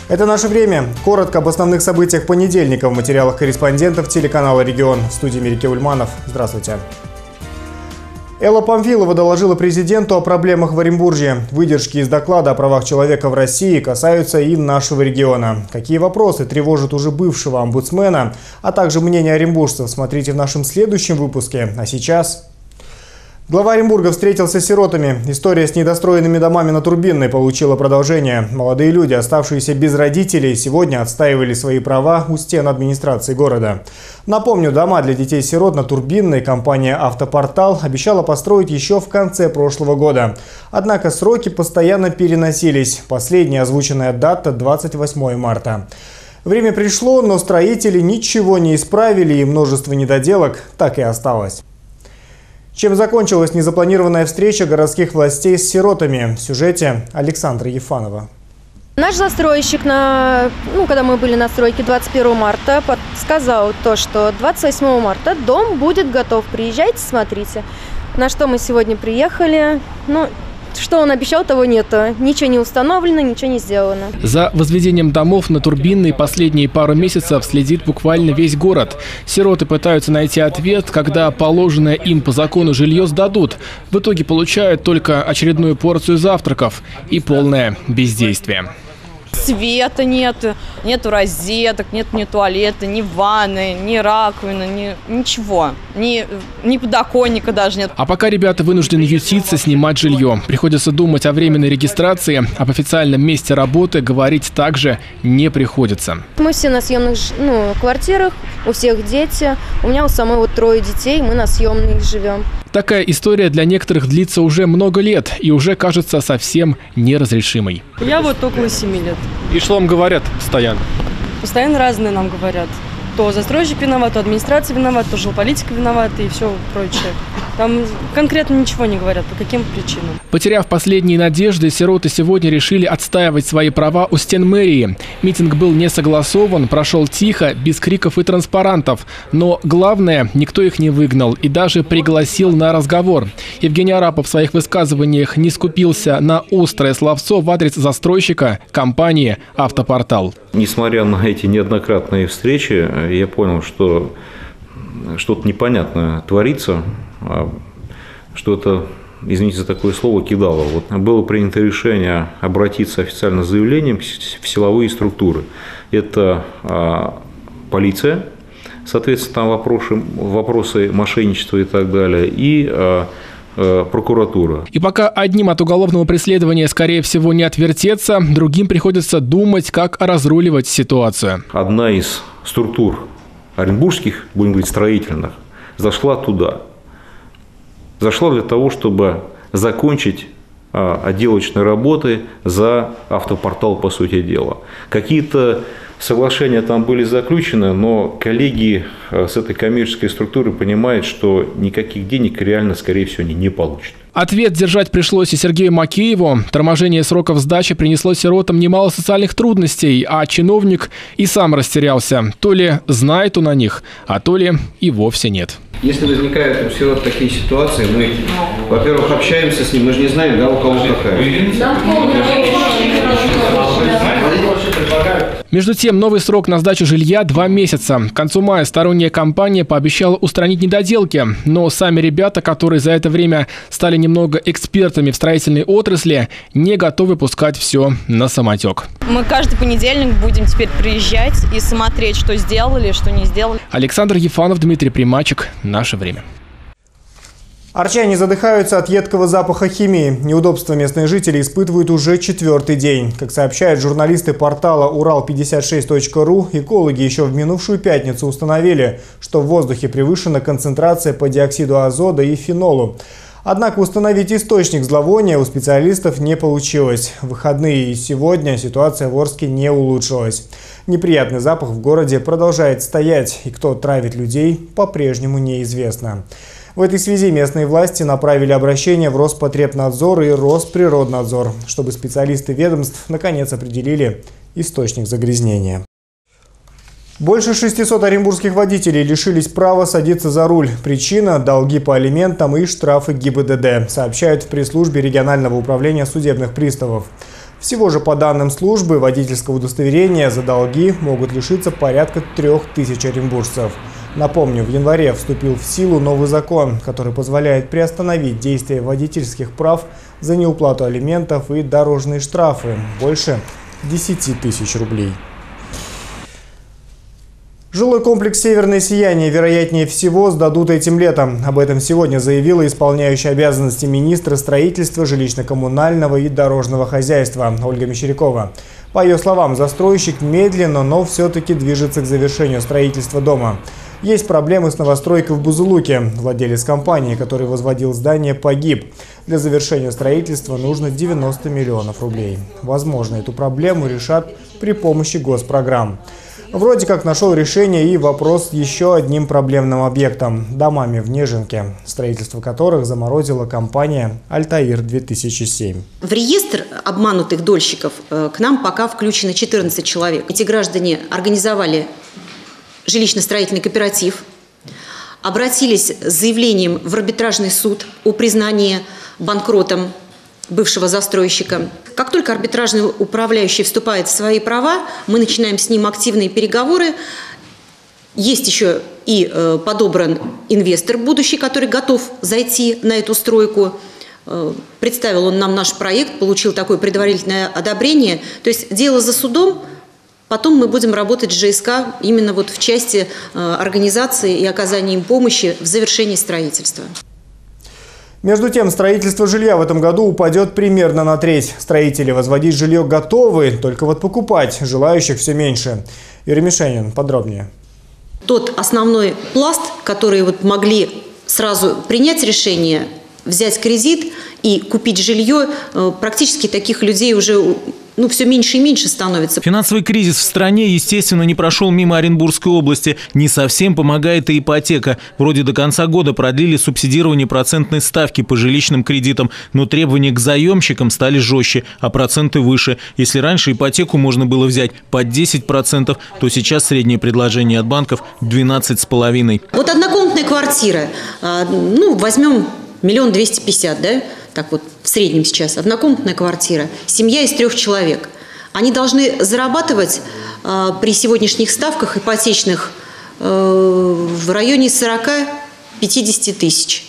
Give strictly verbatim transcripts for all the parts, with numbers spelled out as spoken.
Это «Наше время». Коротко об основных событиях понедельника в материалах корреспондентов телеканала «Регион». В студии Мерики Ульманов. Здравствуйте. Элла Памфилова доложила президенту о проблемах в Оренбурге. Выдержки из доклада о правах человека в России касаются и нашего региона. Какие вопросы тревожат уже бывшего омбудсмена, а также мнение оренбуржцев, смотрите в нашем следующем выпуске. А сейчас... Глава Оренбурга встретился с сиротами. История с недостроенными домами на Турбинной получила продолжение. Молодые люди, оставшиеся без родителей, сегодня отстаивали свои права у стен администрации города. Напомню, дома для детей-сирот на Турбинной компания «Автопортал» обещала построить еще в конце прошлого года. Однако сроки постоянно переносились. Последняя озвученная дата – двадцать восьмое марта. Время пришло, но строители ничего не исправили, и множество недоделок так и осталось. Чем закончилась незапланированная встреча городских властей с сиротами? В сюжете Александра Ефанова. Наш застройщик, на, ну, когда мы были на стройке двадцать первого марта, сказал то, что двадцать восьмого марта дом будет готов. Приезжайте, смотрите. На что мы сегодня приехали. Ну, что он обещал, того нету. Ничего не установлено, ничего не сделано. За возведением домов на Турбинной последние пару месяцев следит буквально весь город. Сироты пытаются найти ответ, когда положенное им по закону жилье сдадут. В итоге получают только очередную порцию завтраков и полное бездействие. Света нет, нету розеток, нет ни туалета, ни ванны, ни раковины, ни ничего. Ни, ни подоконника даже нет. А пока ребята вынуждены ютиться, снимать жилье. Приходится думать о временной регистрации. Об официальном месте работы говорить также не приходится. Мы все на съемных ну, квартирах, у всех дети. У меня у самой вот трое детей, мы на съемных живем. Такая история для некоторых длится уже много лет и уже кажется совсем неразрешимой. Я вот около семи лет. И что вам говорят постоянно? Постоянно разные нам говорят. То застройщик виноват, то администрация виновата, то жилполитика виновата и все прочее. Там конкретно ничего не говорят, по каким причинам. Потеряв последние надежды, сироты сегодня решили отстаивать свои права у стен мэрии. Митинг был не согласован, прошел тихо, без криков и транспарантов. Но главное, никто их не выгнал и даже пригласил на разговор. Евгений Арапов в своих высказываниях не скупился на острое словцо в адрес застройщика компании «Автопортал». Несмотря на эти неоднократные встречи, я понял, что что-то непонятное творится, что это, извините за такое слово, кидало. Вот было принято решение обратиться официально с заявлением в силовые структуры. Это а, полиция, соответственно, там вопросы, вопросы мошенничества и так далее, и а, прокуратура. И пока одним от уголовного преследования, скорее всего, не отвертеться, другим приходится думать, как разруливать ситуацию. Одна из структур оренбургских, будем говорить, строительных, зашла туда. Зашла для того, чтобы закончить а, отделочные работы за автопортал, по сути дела. Какие-то соглашения там были заключены, но коллеги с этой коммерческой структуры понимают, что никаких денег реально, скорее всего, они не получат. Ответ держать пришлось и Сергею Макееву. Торможение сроков сдачи принесло сиротам немало социальных трудностей, а чиновник и сам растерялся. То ли знает он о них, а то ли и вовсе нет. Если возникают у сирот такие ситуации, мы, во-первых, общаемся с ним, мы же не знаем, да, у кого какая. Между тем, новый срок на сдачу жилья – два месяца. К концу мая сторонняя компания пообещала устранить недоделки. Но сами ребята, которые за это время стали немного экспертами в строительной отрасли, не готовы пускать все на самотек. Мы каждый понедельник будем теперь приезжать и смотреть, что сделали, что не сделали. Александр Ефанов, Дмитрий Примачек. «Наше время». Арчане задыхаются от едкого запаха химии. Неудобства местные жители испытывают уже четвертый день. Как сообщают журналисты портала урал пятьдесят шесть точка ру, экологи еще в минувшую пятницу установили, что в воздухе превышена концентрация по диоксиду азота и фенолу. Однако установить источник зловония у специалистов не получилось. В выходные и сегодня ситуация в Орске не улучшилась. Неприятный запах в городе продолжает стоять, и кто травит людей, по-прежнему неизвестно. В этой связи местные власти направили обращение в Роспотребнадзор и Росприроднадзор, чтобы специалисты ведомств наконец определили источник загрязнения. Больше шестисот оренбургских водителей лишились права садиться за руль. Причина – долги по алиментам и штрафы ГИБДД, сообщают в пресс-службе регионального управления судебных приставов. В Всего же по данным службы водительского удостоверения за долги могут лишиться порядка трех тысяч оренбуржцев. Напомню, в январе вступил в силу новый закон, который позволяет приостановить действие водительских прав за неуплату алиментов и дорожные штрафы больше десяти тысяч рублей. Жилой комплекс «Северное сияние» вероятнее всего сдадут этим летом. Об этом сегодня заявила исполняющая обязанности министра строительства, жилищно-коммунального и дорожного хозяйства Ольга Мещерякова. По ее словам, застройщик медленно, но все-таки движется к завершению строительства дома. Есть проблемы с новостройкой в Бузулуке. Владелец компании, который возводил здание, погиб. Для завершения строительства нужно девяносто миллионов рублей. Возможно, эту проблему решат при помощи госпрограмм. Вроде как нашел решение и вопрос с еще одним проблемным объектом – домами в Нежинке, строительство которых заморозила компания «Альтаир-две тысячи семь». В реестр обманутых дольщиков к нам пока включено четырнадцать человек. Эти граждане организовали жилищно-строительный кооператив, обратились с заявлением в арбитражный суд о признании банкротом бывшего застройщика. Как только арбитражный управляющий вступает в свои права, мы начинаем с ним активные переговоры. Есть еще и э, подобран инвестор будущий, который готов зайти на эту стройку. Э, представил он нам наш проект, получил такое предварительное одобрение. То есть дело за судом. Потом мы будем работать с ЖСК именно вот в части э, организации и оказания им помощи в завершении строительства. Между тем, строительство жилья в этом году упадет примерно на треть. Строители возводить жилье готовы, только вот покупать желающих все меньше. Юрий Мишенин подробнее. Тот основной пласт, который вот могли сразу принять решение, взять кредит и купить жилье, практически таких людей уже ну, все меньше и меньше становится. Финансовый кризис в стране, естественно, не прошел мимо Оренбургской области. Не совсем помогает и ипотека. Вроде до конца года продлили субсидирование процентной ставки по жилищным кредитам, но требования к заемщикам стали жестче, а проценты выше. Если раньше ипотеку можно было взять под десять процентов, то сейчас среднее предложение от банков двенадцать с половиной. Вот однокомнатная квартира, ну, возьмем миллион двести пятьдесят, да? Так вот, в среднем сейчас, однокомнатная квартира, семья из трех человек. Они должны зарабатывать э, при сегодняшних ставках ипотечных э, в районе сорока-пятидесяти тысяч.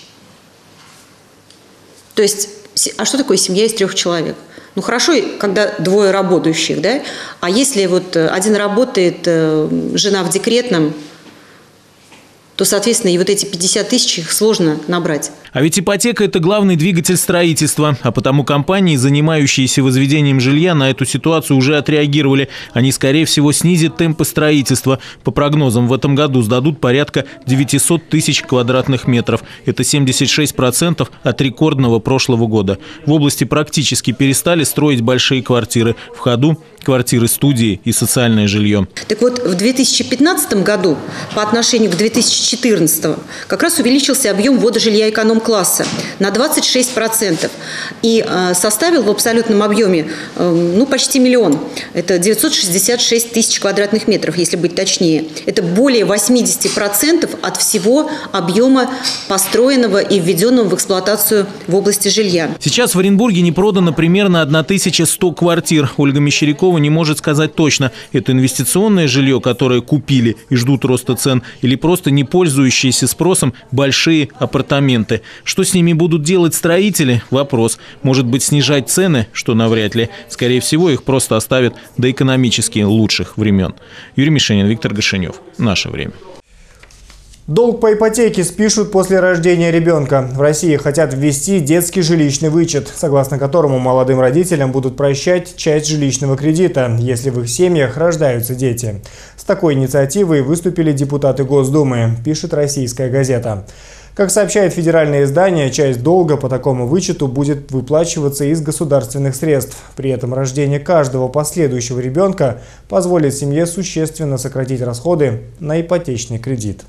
То есть, а что такое семья из трех человек? Ну хорошо, когда двое работающих, да? А если вот один работает, э, жена в декретном, то, соответственно, и вот эти пятьдесят тысяч их сложно набрать. А ведь ипотека – это главный двигатель строительства. А потому компании, занимающиеся возведением жилья, на эту ситуацию уже отреагировали. Они, скорее всего, снизят темпы строительства. По прогнозам, в этом году сдадут порядка девятисот тысяч квадратных метров. Это семьдесят шесть процентов от рекордного прошлого года. В области практически перестали строить большие квартиры. В ходу квартиры, студии и социальное жилье. Так вот, в две тысячи пятнадцатом году по отношению к две тысячи четырнадцатому как раз увеличился объем ввода жилья эконом-класса на двадцать шесть процентов и э, составил в абсолютном объеме э, ну, почти миллион. Это девятьсот шестьдесят шесть тысяч квадратных метров, если быть точнее. Это более восьмидесяти процентов от всего объема построенного и введенного в эксплуатацию в области жилья. Сейчас в Оренбурге не продано примерно тысяча сто квартир. Ольга Мещерякова не может сказать точно, это инвестиционное жилье, которое купили и ждут роста цен, или просто не пользующиеся спросом большие апартаменты. Что с ними будут делать строители? Вопрос. Может быть, снижать цены? Что навряд ли. Скорее всего, их просто оставят до экономически лучших времен. Юрий Мишенин, Виктор Гашенев. Наше время. Долг по ипотеке спишут после рождения ребенка. В России хотят ввести детский жилищный вычет, согласно которому молодым родителям будут прощать часть жилищного кредита, если в их семьях рождаются дети. С такой инициативой выступили депутаты Госдумы, пишет «Российская газета». Как сообщает федеральное издание, часть долга по такому вычету будет выплачиваться из государственных средств. При этом рождение каждого последующего ребенка позволит семье существенно сократить расходы на ипотечный кредит.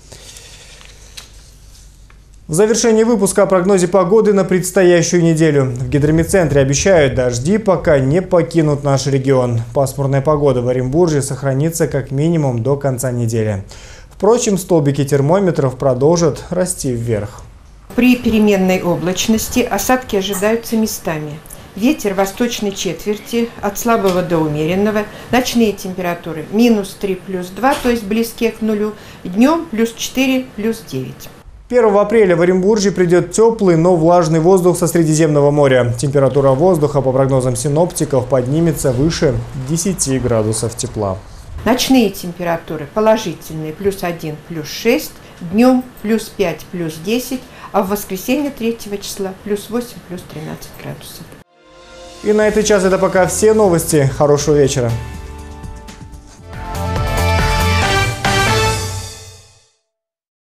В завершении выпуска о прогнозе погоды на предстоящую неделю. В гидрометцентре обещают, дожди пока не покинут наш регион. Пасмурная погода в Оренбурге сохранится как минимум до конца недели. Впрочем, столбики термометров продолжат расти вверх. При переменной облачности осадки ожидаются местами. Ветер восточной четверти от слабого до умеренного. Ночные температуры минус три, плюс два, то есть близкие к нулю. Днем плюс четыре, плюс девять. первого апреля в Оренбурге придет теплый, но влажный воздух со Средиземного моря. Температура воздуха, по прогнозам синоптиков, поднимется выше десяти градусов тепла. Ночные температуры положительные плюс один, плюс шесть. Днем плюс пять, плюс десять. А в воскресенье третьего числа плюс восемь, плюс тринадцать градусов. И на этот час это пока все новости. Хорошего вечера.